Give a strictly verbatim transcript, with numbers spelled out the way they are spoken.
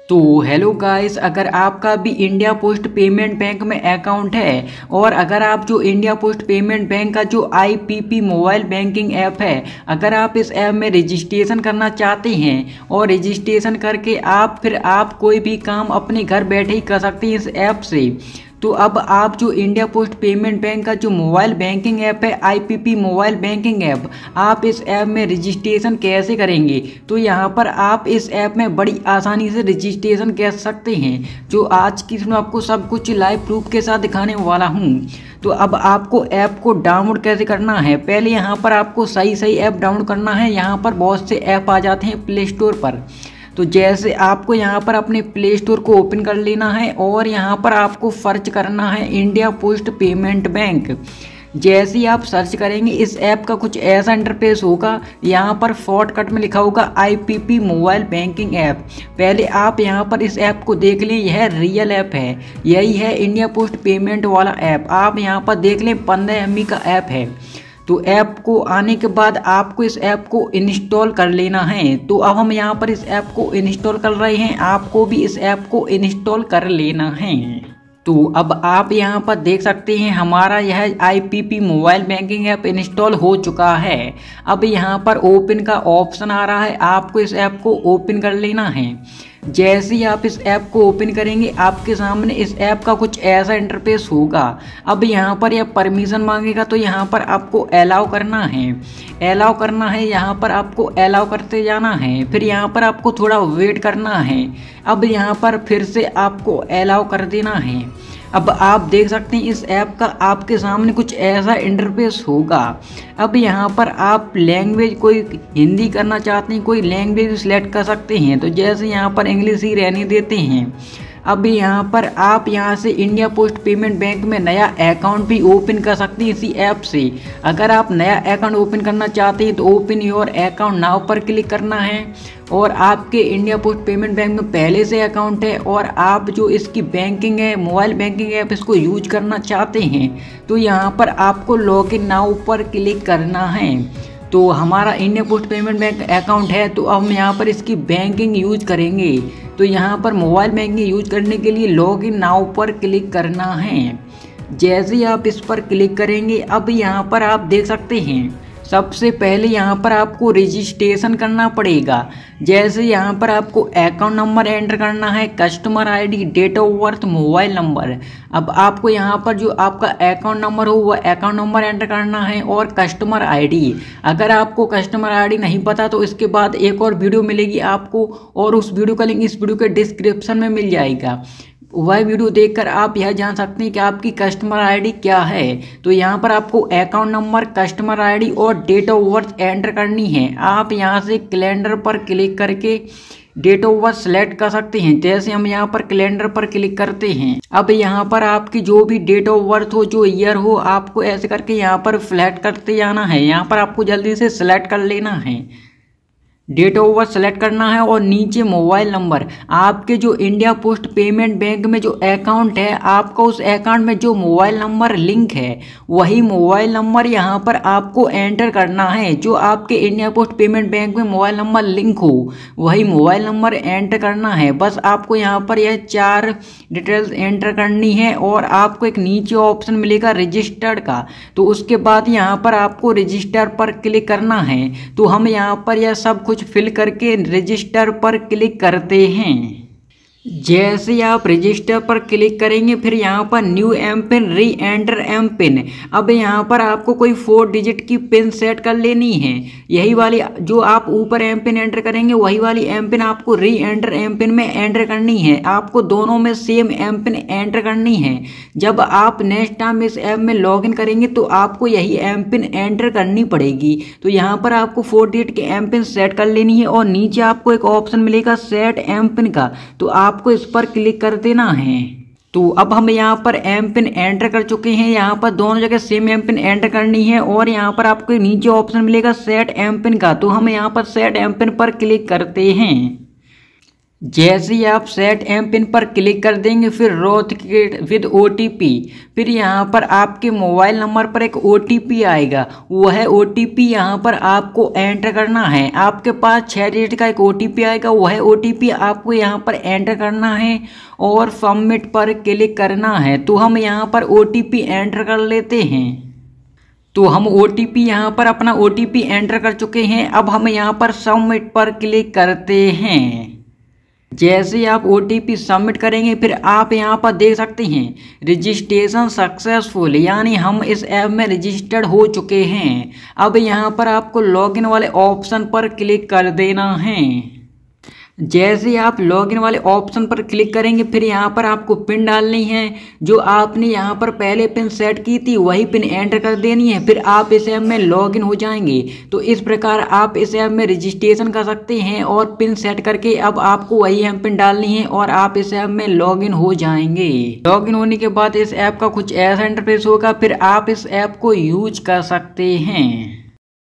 तो hello guys, अगर आपका भी इंडिया पोस्ट पेमेंट बैंक में अकाउंट है और अगर आप जो इंडिया पोस्ट पेमेंट बैंक का जो आईपीपी मोबाइल बैंकिंग ऐप है, अगर आप इस ऐप में रजिस्ट्रेशन करना चाहते हैं और रजिस्ट्रेशन करके आप फिर आप कोई भी काम अपने घर बैठे ही कर सकते हैं इस ऐप से। तो अब आप जो इंडिया पोस्ट पेमेंट बैंक का जो मोबाइल बैंकिंग ऐप है आईपीपी मोबाइल बैंकिंग ऐप, आप इस ऐप में रजिस्ट्रेशन कैसे करेंगे। तो यहाँ पर आप इस ऐप में बड़ी आसानी से रजिस्ट्रेशन कर सकते हैं, जो आज की इसमें आपको सब कुछ लाइव प्रूफ के साथ दिखाने वाला हूँ। तो अब आपको ऐप को डाउनलोड कैसे करना है, पहले यहाँ पर आपको सही सही ऐप डाउनलोड करना है। यहाँ पर बहुत से ऐप आ जाते हैं प्ले स्टोर पर। तो जैसे आपको यहाँ पर अपने प्ले स्टोर को ओपन कर लेना है और यहाँ पर आपको सर्च करना है इंडिया पोस्ट पेमेंट बैंक। जैसे ही आप सर्च करेंगे इस ऐप का कुछ ऐसा इंटरफेस होगा। यहाँ पर शॉर्टकट में लिखा होगा आईपीपी मोबाइल बैंकिंग ऐप। पहले आप यहाँ पर इस ऐप को देख लें, यह रियल ऐप है, यही है इंडिया पोस्ट पेमेंट वाला ऐप। आप यहाँ पर देख लें पंद्रह एम बी का ऐप है। तो ऐप को आने के बाद आपको इस ऐप को इंस्टॉल कर लेना है। तो अब हम यहाँ पर इस ऐप को इंस्टॉल कर रहे हैं, आपको भी इस ऐप को इंस्टॉल कर लेना है। तो अब आप यहाँ पर देख सकते हैं हमारा यह IPP mobile banking app install हो चुका है। अब यहाँ पर ओपन का ऑप्शन आ रहा है, आपको इस ऐप को ओपन कर लेना है। जैसे ही आप इस ऐप को ओपन करेंगे आपके सामने इस ऐप का कुछ ऐसा इंटरफेस होगा। अब यहाँ पर यह परमिशन मांगेगा, तो यहाँ पर आपको अलाउ करना है अलाउ करना है यहाँ पर आपको अलाउ करते जाना है। फिर यहाँ पर आपको थोड़ा वेट करना है। अब यहाँ पर फिर से आपको अलाउ कर देना है। अब आप देख सकते हैं इस ऐप का आपके सामने कुछ ऐसा इंटरफेस होगा। अब यहाँ पर आप लैंग्वेज कोई हिंदी करना चाहते हैं, कोई लैंग्वेज सिलेक्ट कर सकते हैं। तो जैसे यहाँ पर इंग्लिश ही रहने देते हैं। अब यहाँ पर आप यहाँ से इंडिया पोस्ट पेमेंट बैंक में नया अकाउंट भी ओपन कर सकते हैं इसी ऐप से। अगर आप नया अकाउंट ओपन करना चाहते हैं तो ओपन योर अकाउंट नाउ पर क्लिक करना है। और आपके इंडिया पोस्ट पेमेंट बैंक में पहले से अकाउंट है और आप जो इसकी बैंकिंग है मोबाइल बैंकिंग ऐप इसको यूज करना चाहते हैं, तो यहाँ पर आपको लॉग इन नाउ पर क्लिक करना है। तो हमारा India post payment bank account है, तो हम यहाँ पर इसकी बैंकिंग यूज करेंगे। तो यहाँ पर मोबाइल बैंकिंग यूज करने के लिए लॉग इन नाउ पर क्लिक करना है। जैसे ही आप इस पर क्लिक करेंगे अब यहाँ पर आप देख सकते हैं सबसे पहले यहाँ पर आपको रजिस्ट्रेशन करना पड़ेगा। जैसे यहाँ पर आपको अकाउंट नंबर एंटर करना है, customer ID, date of birth, mobile number. अब आपको यहाँ पर जो आपका अकाउंट नंबर हो वह अकाउंट नंबर एंटर करना है और कस्टमर आईडी। अगर आपको कस्टमर आईडी नहीं पता तो इसके बाद एक और वीडियो मिलेगी आपको, और उस वीडियो का लिंक इस वीडियो के डिस्क्रिप्शन में मिल जाएगा। वह वीडियो देखकर आप यह जान सकते हैं कि आपकी कस्टमर आईडी क्या है। तो यहाँ पर आपको अकाउंट नंबर, कस्टमर आईडी और डेट ऑफ बर्थ एंटर करनी है। आप यहाँ से कैलेंडर पर क्लिक करके डेट ऑफ बर्थ सेलेक्ट कर सकते हैं। जैसे हम यहाँ पर कैलेंडर पर क्लिक करते हैं, अब यहाँ पर आपकी जो भी डेट ऑफ बर्थ हो, जो ईयर हो, आपको ऐसे करके यहाँ पर सेलेक्ट करते जाना है। यहाँ पर आपको जल्दी से सेलेक्ट कर लेना है, डेट ऑफ बर्थ सेलेक्ट करना है और नीचे मोबाइल नंबर। आपके जो इंडिया पोस्ट पेमेंट बैंक में जो अकाउंट है, आपका उस अकाउंट में जो मोबाइल नंबर लिंक है वही मोबाइल नंबर यहाँ पर आपको एंटर करना है। जो आपके इंडिया पोस्ट पेमेंट बैंक में मोबाइल नंबर लिंक हो वही मोबाइल नंबर एंटर करना है। बस आपको यहाँ पर यह चार डिटेल्स एंटर करनी है और आपको एक नीचे ऑप्शन मिलेगा रजिस्टर्ड का, तो उसके बाद यहाँ पर आपको रजिस्टर पर क्लिक करना है। तो हम यहाँ पर यह सब कुछ फिल करके रजिस्टर पर क्लिक करते हैं। जैसे आप रजिस्टर पर क्लिक करेंगे फिर यहाँ पर new M PIN, reenter M PIN. अब यहाँ पर आपको कोई फोर डिजिट की पिन सेट कर लेनी है। यही वाली जो आप ऊपर एम पिन एंटर करेंगे वही वाली एम पिन आपको री एंटर एम पिन में एंटर करनी है। आपको दोनों में सेम एम पिन एंटर करनी है। जब आप नेक्स्ट टाइम इस ऐप में लॉगिन करेंगे तो आपको यही एम पिन एंटर करनी पड़ेगी। तो यहाँ पर आपको फोर डिजिट की एम पिन सेट कर लेनी है और नीचे आपको एक ऑप्शन मिलेगा सेट एम पिन का, तो आपको इस पर क्लिक कर देना है। तो अब हम यहाँ पर एम पिन एंटर कर चुके हैं। यहाँ पर दोनों जगह सेम एम पिन एंटर करनी है और यहाँ पर आपको नीचे ऑप्शन मिलेगा सेट एम पिन का, तो हम यहाँ पर सेट एम पिन पर क्लिक करते हैं। जैसे ही आप सेट एम पिन पर क्लिक कर देंगे फिर रोथकेट विद ओ टी पी, फिर यहाँ पर आपके मोबाइल नंबर पर एक ओ टी पी आएगा। वह ओ टी पी यहाँ पर आपको एंटर करना है। आपके पास छः डिजिट का एक ओ टी पी आएगा, वह ओ टी पी आपको यहाँ पर एंटर करना है और सबमिट पर क्लिक करना है। तो हम यहाँ पर ओ टी पी एंटर कर लेते हैं। तो हम ओ टी पी यहाँ पर अपना ओ टी पी एंटर कर चुके हैं। अब हम यहाँ पर सबमिट पर क्लिक करते हैं। जैसे ही आप ओ टी पी सबमिट करेंगे फिर आप यहाँ पर देख सकते हैं रजिस्ट्रेशन सक्सेसफुल, यानी हम इस ऐप में रजिस्टर्ड हो चुके हैं। अब यहाँ पर आपको लॉगिन वाले ऑप्शन पर क्लिक कर देना है। जैसे ही आप लॉगिन वाले ऑप्शन पर क्लिक करेंगे फिर यहाँ पर आपको पिन डालनी है। जो आपने यहाँ पर पहले पिन सेट की थी वही पिन एंटर कर देनी है, फिर आप इस ऐप में लॉगिन हो जाएंगे। तो इस प्रकार आप इस ऐप में रजिस्ट्रेशन कर सकते हैं और पिन सेट करके अब आपको वही एम पिन डालनी है और आप इस ऐप में लॉगिन हो जाएंगे। लॉगिन होने के बाद इस ऐप का कुछ ऐसा इंटरफेस होगा, फिर आप इस ऐप को यूज कर सकते हैं।